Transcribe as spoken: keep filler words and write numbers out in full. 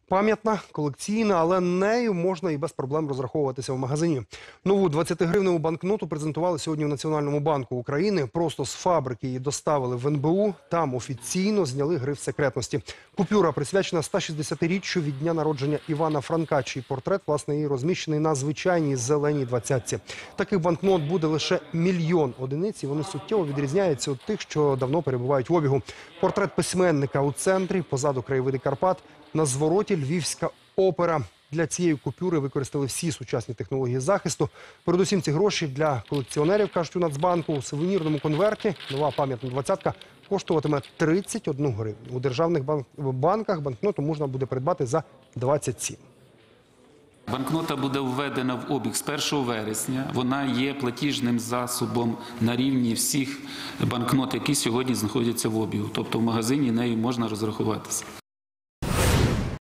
Пам'ятна, колекційна, але нею можна і без проблем розраховуватися в магазині. Нову двадцятигривневу банкноту презентували сьогодні в Національному банку України. Просто з фабрики її доставили в ен бе у. Там офіційно зняли гриф секретності. Купюра присвячена стосімдесятиріччю від дня народження Івана Франка, чий портрет, власне, і розміщений на звичайній зеленій двадцятці. Таких банкнот буде лише мільйон одиниць, і вони суттєво відрізняються від тих, що давно перебувають в обігу. Портрет письменника у центрі, позаду краєвиди Карпат, на звороті Львівська опера. Для цієї купюри використали всі сучасні технології захисту. Передусім ці гроші для колекціонерів, кажуть у Нацбанку. У сувенірному конверті нова пам'ятна двадцятка коштуватиме тридцять одну гривню. У державних банках банкноту можна буде придбати за двадцять сім. Банкнота буде введена в обіг з першого вересня. Вона є платіжним засобом на рівні всіх банкнот, які сьогодні знаходяться в обігу. Тобто в магазині нею можна розрахуватися.